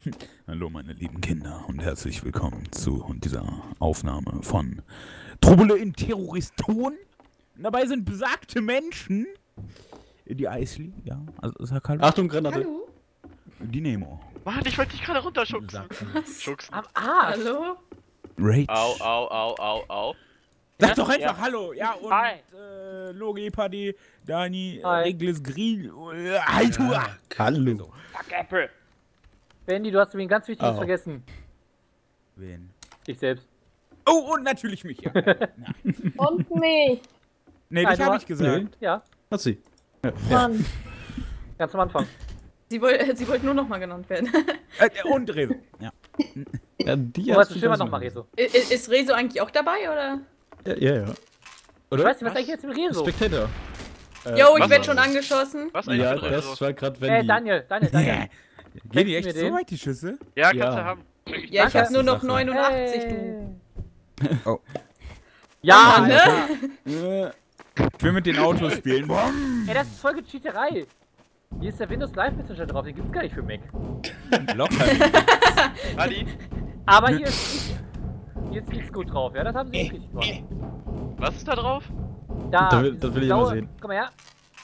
Hallo meine lieben Kinder und herzlich willkommen zu dieser Aufnahme von Trouble in Terroriston. Dabei sind besagte Menschen. Die Eisli, ja, also sag hallo. Achtung, Granate. Hallo? Die Nemo. Mann, ich wollte dich gerade runterschubsen. Was? Schubsen. Am Arsch. Hallo? Rage. Au. Sag doch einfach hallo. Ja, und Hi. Logi, Paddy, Dani, Hi. Reglis, Grill, Hallo. Hallo. Fuck Apple. Bendy, du hast mir ein ganz wichtiges Oh. vergessen. Wen? Ich selbst. Oh, und natürlich mich. Ja. Und mich. Nee, Nein, dich du habe hast- ich gesagt. Nee. Ja, Hat sie. Ja. Mann. ganz am Anfang. Sie wollte nur nochmal genannt werden. Und Rezo. Ja. Ja, die Du weißt bestimmt noch mal Rezo. Ist Rezo eigentlich auch dabei, oder? Ja. Ich Oder? weiß nicht, was eigentlich jetzt mit Rezo? Spectator. Jo, ich was werde war schon das? angeschossen. Was eigentlich Ja, mit das Rezo? war gerade Wendy. Daniel. Gehen die Schenkst du echt mir so den? weit, die Schüsse? Ja, kannst Ja. du haben. Ja, ich habe nur noch Sache. 89, du. Oh. Ja, Ah, ne? ne? Ich will mit den Autos spielen. Bumm. Ey, das ist voll Cheaterei. Hier ist der Windows Live Messenger drauf, den gibt's gar nicht für Mac. Locker. Adi, Aber hier ist Xcode drauf, ja? Das haben sie richtig gemacht. was ist da drauf? Da, Das will dieses ich blaue, mal sehen. Komm mal her.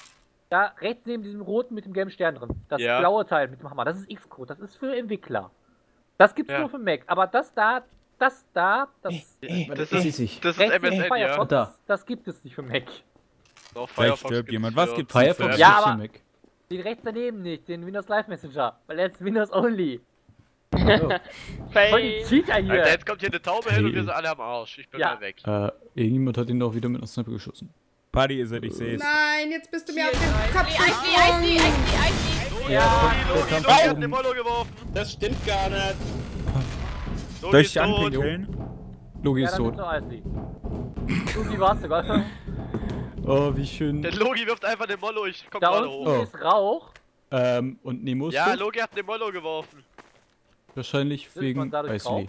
Da rechts neben diesem roten mit dem gelben Stern drin. Das Ja. blaue Teil mit dem Hammer. Das ist Xcode. Das ist für Entwickler. Das gibt's Ja. nur für Mac. Aber das da, das Das ist rechts neben MSN, ja. Firefox, Da. das gibt es nicht für Mac. Doch, Vielleicht Firefox stirbt gibt's jemand. Was für- gibt's Firefox denn für Ja, gibt's für aber- Mac. Den rechts daneben nicht, den Windows Live Messenger. Weil er ist Windows Only. Oh. Voll die Cheater Alter, hier. jetzt kommt hier eine Taube hin und wir sind alle am Arsch. Ich bin Ja. mal weg. Irgendjemand hat ihn doch wieder mit einer Sniper geschossen. Party ist es, ich sehe es. Nein, jetzt bist du mir auf Hier, den Kopf Eisli. Logi, Ja. Logi hat den Mollo geworfen. Das stimmt gar nicht. Soll Logi ich ist dich tot. anpinkeln? Logi Ja, ist dann tot. ist doch Eisli. Du, wie war's sogar? Oh, wie schön. Der Logi wirft einfach den Mollo, ich komm Da gerade unten hoch. Oh. ist Rauch. Und Nemo ist Ja, tot? Logi hat den Mollo geworfen. Wahrscheinlich man wegen dadurch Eisli.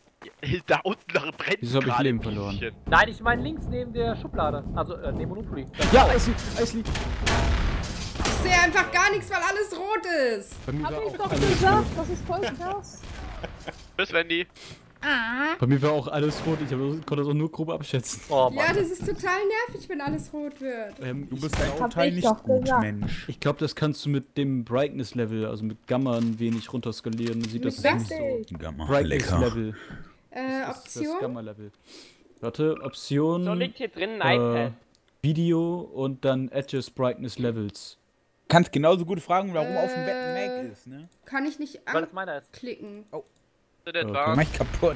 Da unten brennt Wieso hab ich gerade Leben ein verloren? Biestchen. Nein, ich meine links neben der Schublade. Also, neben Monopoly. Ja, Eisli! Ich sehe einfach gar nichts, weil alles rot ist. Bei mir Hab war ich auch doch alles gesagt, rot. das ist voll krass. Bis Wendy. Bei mir war auch alles rot. Ich konnte das auch nur grob abschätzen. Oh Ja, Mann. das ist total nervig, wenn alles rot wird. Du bist ein Hab Urteil ich nicht doch gut, gesagt. Mensch. Ich glaube, das kannst du mit dem Brightness-Level, also mit Gamma ein wenig runterskalieren. Dann sieht Mit das was nicht so. denn? Gamma. Lecker. Brightness-Level. Das Option? Gamma-Level. Warte, Option. So liegt hier drin ein iPad. Video und dann Edges Brightness Levels. Kannst genauso gut fragen, warum auf dem Bett ein Mac ist, ne? Kann ich nicht Weil das meiner ist. anklicken. Mach ich kaputt.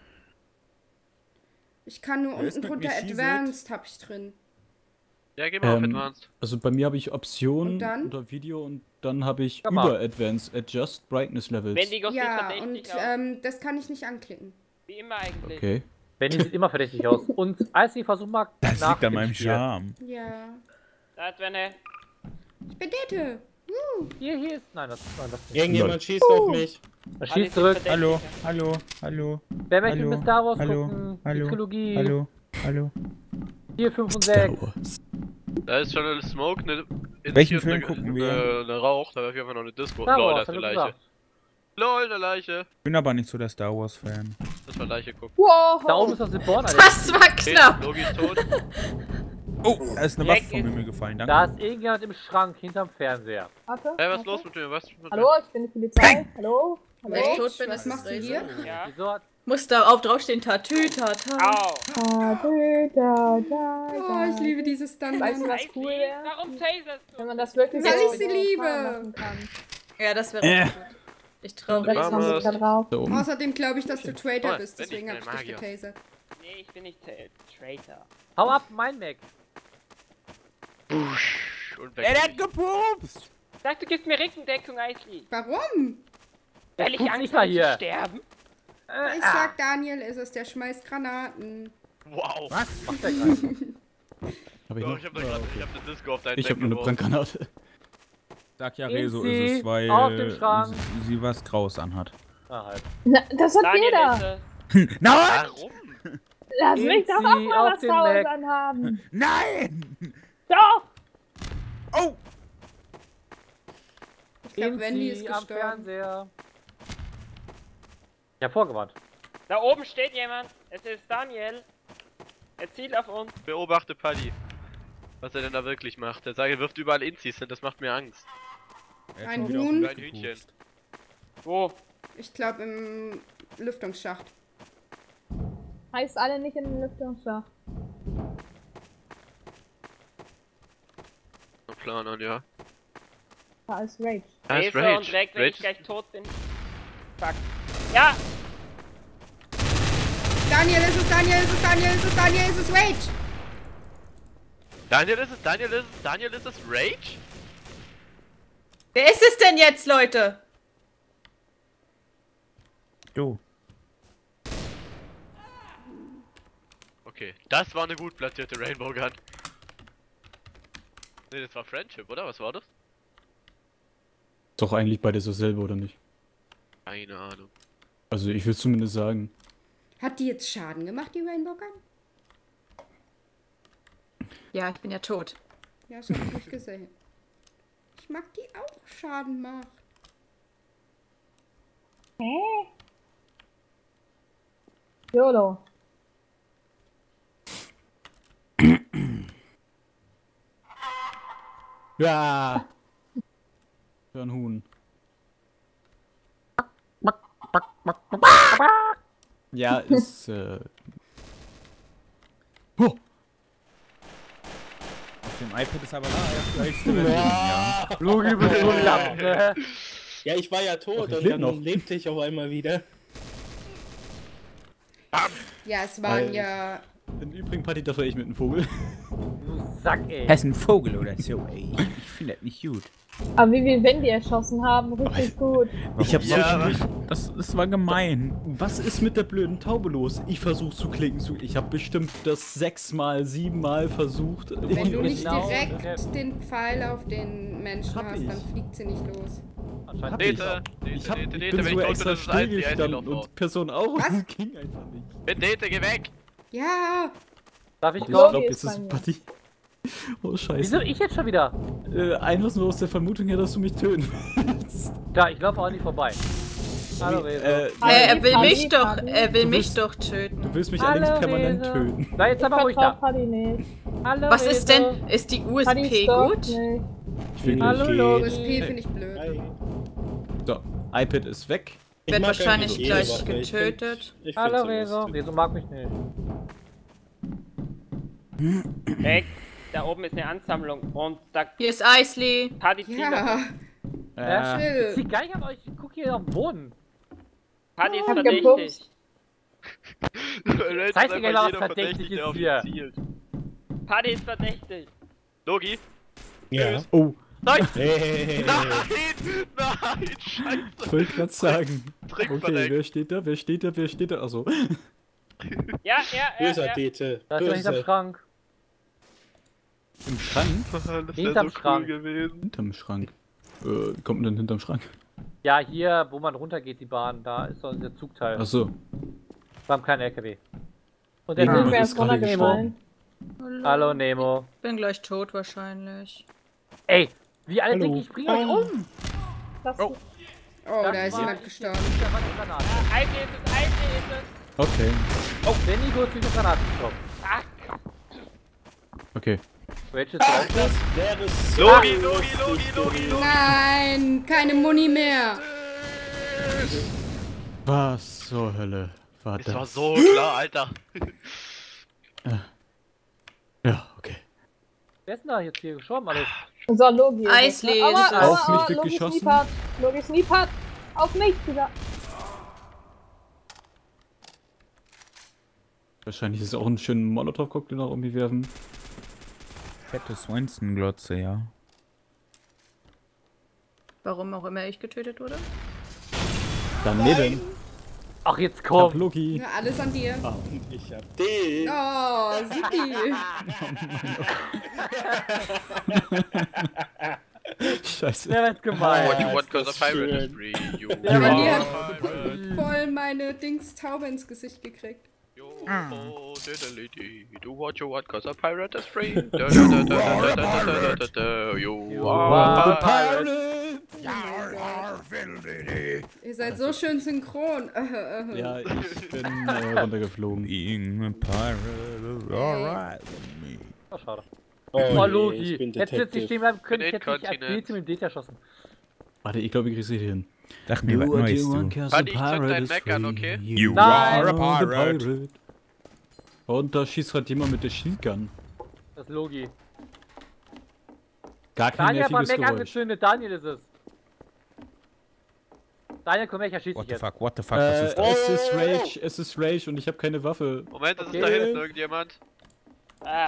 Ich kann nur Ja, ist unten mit drunter mir Advanced hab ich drin. Ja, geh mal auf Ähm, Advanced. Also bei mir habe ich Option Und dann? unter Video und dann habe ich Gamma. über Advanced Adjust Brightness Levels. Wendigo sieht Ja, verdächtig und aus. das kann ich nicht anklicken. Wie immer eigentlich. Okay. Benny sieht immer verdächtig aus. Und Icy versucht mal Das nach liegt an dem meinem Spiel. Charme. Ja. Da hat Wenne. Ich bin Dete. Hier ist. Nein, das nicht. Irgendjemand schießt auf mich. Das Alle schießt sind zurück. verdächtig. Hallo. Wer möchte Hallo, mit Star Wars hallo, gucken? hallo, Die Trilogie. Hallo. 4, 5 und Star 6. Wars. Da ist schon eine Smoke, eine Welchen und Film eine, gucken wir? Eine Rauch, da wäre auf jeden Fall noch eine Disco. Star Lol, da Wars, ist hat eine er Leiche. gesagt. Lol, eine Leiche. Ich bin aber nicht so der Star Wars Fan. Lass mal Leiche gucken. Wow. Da oben ist das Reborn, Alter. Das war Okay, knapp. Logi ist tot. Oh, da ist eine Leck Waffe vom ist- Himmel gefallen, Da danke. ist irgendjemand im Schrank hinterm Fernseher. Warte. Hey, was ist warte. los mit mir? Was mit Hallo, ich bin die Polizei. Hallo. Wenn ich tot bin, Was ist machst es du Rezo. hier? Ja. Wieso hat. Muss da auf draufstehen, Tatü, Tata. Au. Oh, ich liebe diese Standard. Weißt du, was Eisli, cool wäre? warum taserst Wenn du? man das wirklich Weil so ich sie liebe. machen kann. Ja, das wäre auch gut. Ich traue Dann Rezo. kommen sie da drauf. Da oben. Außerdem glaube ich, dass du Traitor Oh, bist, wenn ich deswegen kein hab ich dich Magier. getasert. Nee, ich bin nicht Traitor. Hau ab, mein Mac. Busch und weg. Er hat gepupst! Sag, du gibst mir Rückendeckung, Eisli. Warum? Weil ich Guck's Angst nicht mal habe zu hier. sterben. Ich sag, Daniel ist es, der schmeißt Granaten. Wow. Was? Macht der gerade? Hab ich Doch, noch? ich hab da Ah, gerade okay. eine Disco auf deinen Ich habe nur eine geworfen. Brandgranate. Sag ja, Inzi, Rezo ist es, weil auf den Schrank. sie was Kraus anhat. Ah, halt. Na, das hat Daniel jeder. ist es. Na, Warum? Lass mich doch auch Inzi mal auf was den zu Hause Mac. anhaben. Nein! Doch. Oh! Ich glaube, Wendy ist Inzi am gestorben. Fernseher. Ich hab vorgewarnt. Da oben steht jemand. Es ist Daniel. Er zielt auf uns. Beobachte Paddy. Was er denn da wirklich macht. Er sagt, er wirft überall Inzis hin, das macht mir Angst. Ein Huhn. Ein Hühnchen. Wo? Ich glaube im Lüftungsschacht. Heißt alle nicht in den Lüftungsschacht. No Plan an, ja. Da ist Rage. Ah, ist Laser und weg, wenn ich gleich tot bin. Fuck. Ja! Daniel ist es, Daniel ist es, Daniel ist es, Daniel ist es, Rage! Daniel ist es, Daniel ist es, Daniel ist es, Rage? Wer ist es denn jetzt, Leute? Du. Okay, das war eine gut platzierte Rainbow Gun. Ne, das war Friendship, oder? Was war das? Ist doch eigentlich beides dasselbe, oder nicht? Keine Ahnung. Also ich will zumindest sagen. Hat die jetzt Schaden gemacht, die Rainbow Gun? Ja, ich bin ja tot. Ja, das hab ich nicht gesehen. Ich mag die auch Schaden macht. Hä? YOLO. Ja. Für ein Huhn. Ja, ist Oh. Auf dem iPad ist aber die aktuellste Version, ja. Logi wird so lang, ne? Ja, ich war ja tot ich und leb dann noch. lebte ich auf einmal wieder. Ja, es waren Alter. ja... Im Übrigen Party dafür ich mit einem Vogel. Du Sack, ey. Das ist ein Vogel oder so, ey. Ich finde das nicht gut. Aber wie wir Wendy erschossen haben, richtig gut. Ich hab so Ja, Das war gemein. Was ist mit der blöden Taube los? Ich versuche zu klicken. Ich habe bestimmt das 6-mal, 7-mal versucht. Wenn du nicht Genau. direkt den Pfeil auf den Menschen Hab hast, ich. dann fliegt sie nicht los. Anscheinend Dete, Ich Dete, Dete, bin Dete, wenn so ich tot bin, extra das ist das Einzige, stillgestanden noch und Person auch. Was? Das ging einfach nicht. Dete, geh weg! Ja, Darf ich Ich kommen? glaube, ist jetzt ist bei mir. Party. Oh, Wieso scheiße. ich jetzt schon wieder? Einfach nur aus der Vermutung her, dass du mich töten willst. Da, ich laufe auch nicht vorbei. Hallo, Rezo. Er will Party, mich doch, Party. er will Du mich willst- doch töten. Du willst mich Hallo, allerdings permanent Rezo. töten. Na, jetzt Ich aber ruhig vertrau da. Party nicht. Hallo, Was ist Rezo. denn? Ist die Party USP stoppt gut? nicht. Ich will Hallo, nicht. Logi. USP finde ich blöd. Hi. So, iPad ist weg. Ich Wird mag wahrscheinlich eigentlich gleich jede Waffe. getötet. Ich Hallo, find's Rezo. lustig. Rezo mag mich nicht. Weg. Da oben ist eine Ansammlung und da Hier ist Eisley. Paddy zieht auf uns. Ja, Ich chill. zieh gar nicht auf euch. Ich guck hier auf den Boden. Paddy ist Hab verdächtig. gepupst. Rage Zeig ist dir einfach gleich mal, was jeder verdächtig der ist auf ihn hier. zielt. Paddy ist verdächtig. Logi? Ja. Oh, Nein! Hey. Nein! Nein! Scheiße! ich wollte gerade sagen. Trick Okay, verdeckt. wer steht da? Wer steht da? Wer steht da? Achso. Ja, Böser ja. Dete. Da ist er hinterm Böse. Schrank. Im Schrank? Das wäre Hinterm so cool Schrank. gewesen. Hinterm Schrank. Kommt man denn hinterm Schrank? Ja, hier, wo man runtergeht, die Bahn, da ist doch der Zugteil. Achso. Beim kleinen LKW. Und Ja, der Jemand Wer ist ist gerade runtergefallen? Hallo, Nemo. Bin gleich tot wahrscheinlich. Ey, wie alle Hallo. denken, ich bring euch um. Das Oh. Oh, Das da ist war- jemand gestorben. Da war eine Granate. Eisli ist es, Eisli ist es. Okay. Oh, der Nico ist durch eine Granate gestorben. Okay. Rage ist drauf. Das wäre so Logi, Logi, lustig Logi, Logi, gewesen. Logi! Nein, keine Muni mehr. Was zur Hölle war das? Das war so klar, Alter. Ja, okay. Wer ist denn da jetzt hier gestorben alles? So, Logi. Eisley Aua, ist es. aua, Auf mich aua, wird Logi geschossen. Sniepert. Logi Sniepert. Auf mich, dieser. Wahrscheinlich ist es auch ein schöner Molotow-Cocktail noch irgendwie werfen. Fette Swanston-Glotze, ja. Warum auch immer ich getötet wurde. Daneben. Ach, jetzt Ich hab komm. Logi. Ja, alles an dir. Ah, und ich hab den. Oh, Supi. Scheiße. Der wird gemein. What you want ist cause das a pirate is schön. free. You Ja, aber die are hat a pirate. voll meine Dingstaube ins Gesicht gekriegt. Yo, diddly-dee, do what you want cause a pirate is free. Da, da, da, da, da, da, da, da, da, da. You You are are a pirate. Oh mein Gott. Ihr seid so schön synchron. Ja, ich bin runtergeflogen. Being a pirate, alright with me. Oh, schade. Oh, Oh, nee, Logi. ich bin Hättest du jetzt nicht Detective. stehen bleiben können, ich Bin hätte dich inkontinent. aktiv mit dem DT erschossen. Warte, ich glaube, ich krieg's nicht hin. Sag mir was Neues, du. Buddy, ich zünd dein Mac an, okay? You Nein. are a pirate. Und da schießt halt jemand mit der Shieldgun. Das ist Logi. Gar kein Daniel hat mal nerviges Mac Geräusch. angezündet, Daniel ist es. Daniel, komm her, ich erschieß What dich the jetzt. fuck, what the fuck, was ist das? Es ist Rage und ich habe keine Waffe. Moment, es ist Okay. da hinten irgendjemand. Ah,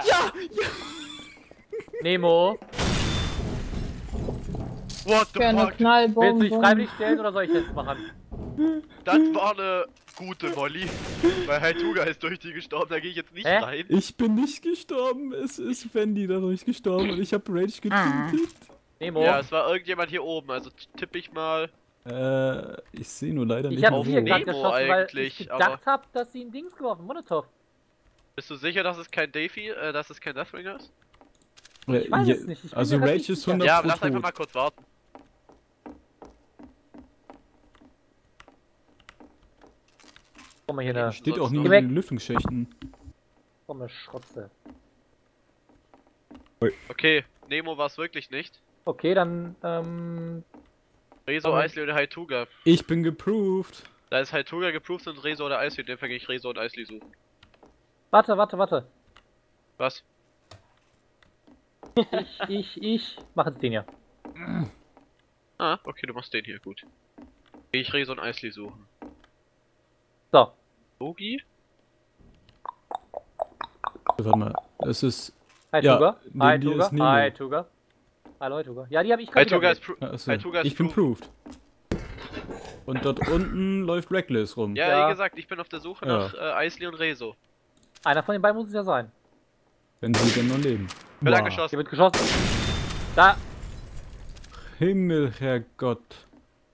Nemo, What the Für eine fuck? willst Knallbombe. du dich freiwillig stellen oder soll ich jetzt machen? Das war eine gute Molly. Weil Haituga ist durch die gestorben, da gehe ich jetzt nicht Hä? rein. Ich bin nicht gestorben, es ist Wendy dadurch gestorben und ich habe Rage getötet. Nemo, Ja, es war irgendjemand hier oben, also tippe ich mal. Ich sehe nur leider ich nicht habe auf sie hier wo. gerade Nemo geschossen, weil ich eigentlich, gedacht habe, dass sie ein Dings geworfen, Molotov. Bist du sicher, dass es kein Davy, dass es kein Deathbringer ist? Ich weiß es nicht, ich bin Also mir Rage relativ ist sicher. 100 Ja, pro lass einfach tot. mal kurz warten. Komm mal hier eine Steht auch nie Geh in weg. den Lüftungsschächten. Komm mal Schrotze. Okay, Nemo war es wirklich nicht. Okay, dann, Rezo, Aber- Eisli oder Haituga. Ich bin geproved. Da ist Haituga geproved und Rezo oder Eisli, in dem Fall gehe ich Rezo und Eisli suchen. warte. Was? Ich mach jetzt den hier. Ah, okay, du machst den hier, gut. Gehe ich Rezo und Eisli suchen. So, Logi? Warte mal, es ist... hi Ja, Tuga, neben hi dir Tuga, ist Nemo. hi Tuga. Hallo Tuga. Ja, die habe ich gerade Haituga ist, Achso, Haituga ist ich bin proved. Und dort unten läuft Reckless rum. Ja, Ja. wie gesagt, ich bin auf der Suche Ja. nach Eisli und Rezo. Einer von den beiden muss es ja sein. Wenn sie denn noch leben. Wird Boah. angeschossen. Hier wird geschossen. Da, Himmel, Herrgott.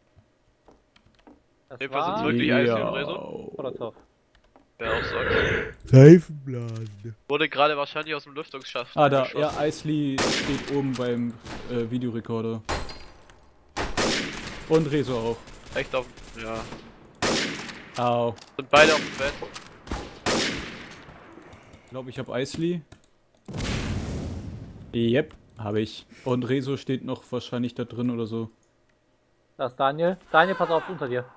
das Dem Fall sind's war wirklich Eisli und Rezo? Molotov. Wer auch sagt. Seifenblasen. Wurde gerade wahrscheinlich aus dem Lüftungsschacht Ah, da, geschossen. ja, Eisli steht oben beim Videorekorder. Und Rezo auch. Echt auf. Ja. Au. Sind beide auf dem Bett. Ich glaube, ich habe Eisli. Yep, habe ich. Und Rezo steht noch wahrscheinlich da drin oder so. Da ist Daniel. Daniel, pass auf, unter dir.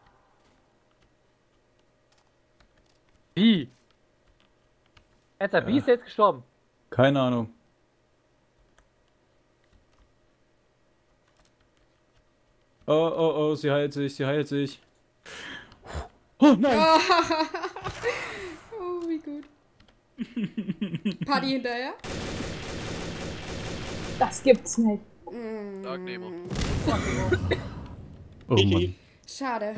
Wie? Ernsthaft, wie ist der jetzt gestorben? Keine Ahnung. Oh, sie heilt sich, sie heilt sich. Oh nein! Oh, wie gut. Party hinterher? Das gibt's nicht. Sag Nemo. Oh Mann. Schade.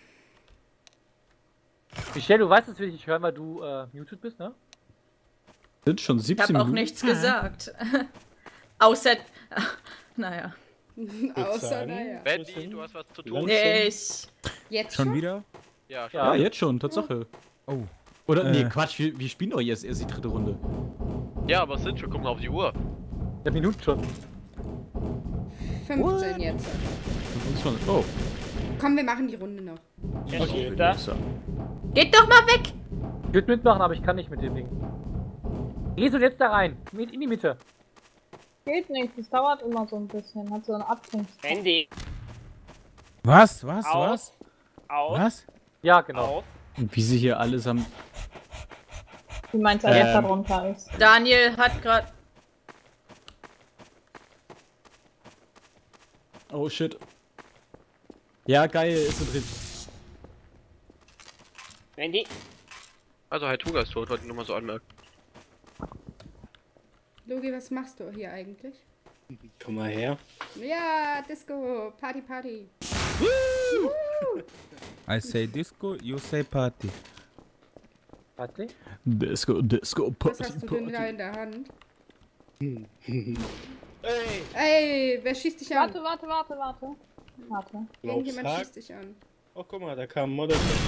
Michelle, du weißt, dass wir dich nicht hören, weil du muted bist, ne? Sind schon Ich 17 habe auch Minuten. nichts gesagt. Außer. Naja. Außer, sagen. naja. Wendy, du hast was zu tun. Ich. Jetzt Schon wieder? Ja, Ja, Ja. jetzt schon, Tatsache. Oh. Oder, nee, Quatsch, wir spielen doch jetzt erst die dritte Runde. ja, aber es sind schon, guck mal auf die Uhr. Der Minuten schon. 15 jetzt. 25. Oh, Komm, wir machen die Runde noch. Er Okay. schießt da. Geht doch mal weg! Ich würde mitmachen, aber ich kann nicht mit dem Ding. Geh so jetzt da rein. Mit in die Mitte. Geht nicht, das dauert immer so ein bisschen. Hat so einen Abklingszeit. Handy. Was? Aus. Aus. Was? Ja, genau. Aus. wie sie hier allesamt. Wie meinst du, jetzt da drunter ist? Daniel hat gerade. Oh shit. Ja, geil, ist sie drin. Handy. Also Haituga ist tot, wollte ich nur mal so anmerken. Logi, was machst du hier eigentlich? Komm mal her. Ja, Disco, Party, Party. I say disco, you say party. Warte. Disco, Disco, Was Party, hast du denn da Party. in der Hand? Ey! Ey, wer schießt dich an? Warte. Irgendjemand Laufsack. schießt dich an. Oh, guck mal, da kam ein Molotov.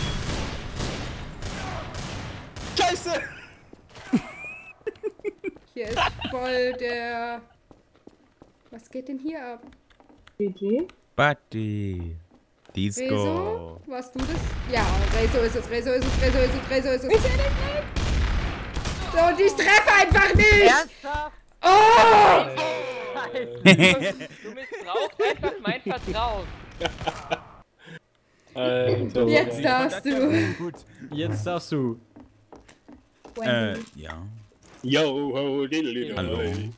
Scheiße! Hier ist voll der... Was geht denn hier ab? GG. Buddy. Rezo? Disco. Warst du das? Ja, Rezo ist es, Rezo ist es, Rezo ist es, Rezo ist es. So, und ich treffe einfach nicht! Ernsthaft? Oh! Du missbrauchst einfach mein Vertrauen. Alter, Jetzt darfst du. Gut. Jetzt darfst du. Ja. Yo, ho, diddle, Hallo.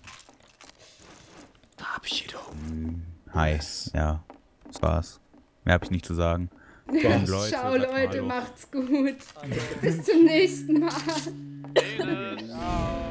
Hi. Ja, das war's. Mehr hab ich nicht zu sagen. Leute, Ciao, sagt mal Leute, Hallo. macht's gut. Bis zum nächsten Mal. Penis.